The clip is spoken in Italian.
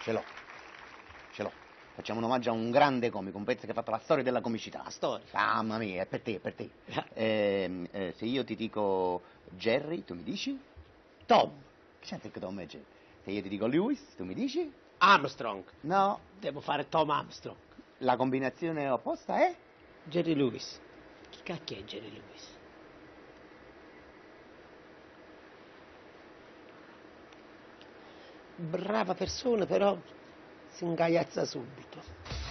Ce l'ho, ce l'ho. Facciamo un omaggio a un grande comico, un pezzo che ha fatto la storia della comicità. La storia. Mamma mia, è per te, è per te. Se io ti dico Jerry, tu mi dici? Tom Che c'entra che Tom e Jerry? Se io ti dico Lewis, tu mi dici? Armstrong. No, Devo fare Tom Armstrong. la combinazione opposta è? Jerry Lewis. Chi cacchio è Jerry Lewis? Brava persona, però si ingaiazza subito.